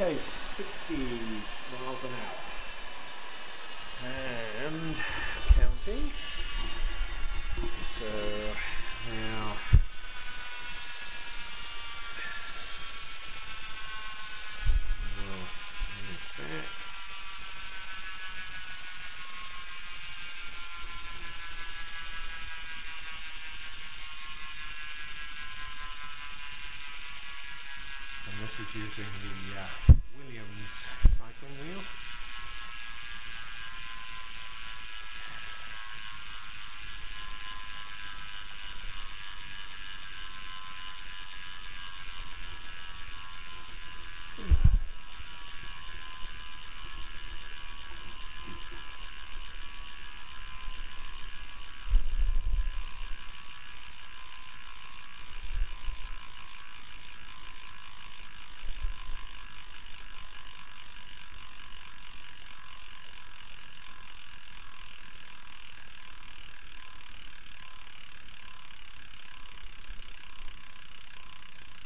Okay, 60 miles an hour. And counting. So now we'll move back. And this is using the Williams cycling wheel.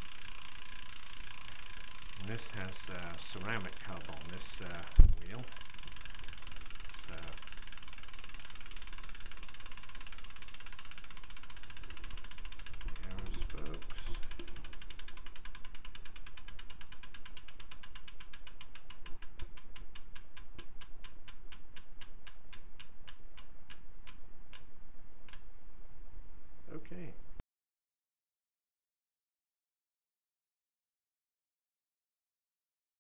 This has ceramic hub on this wheel.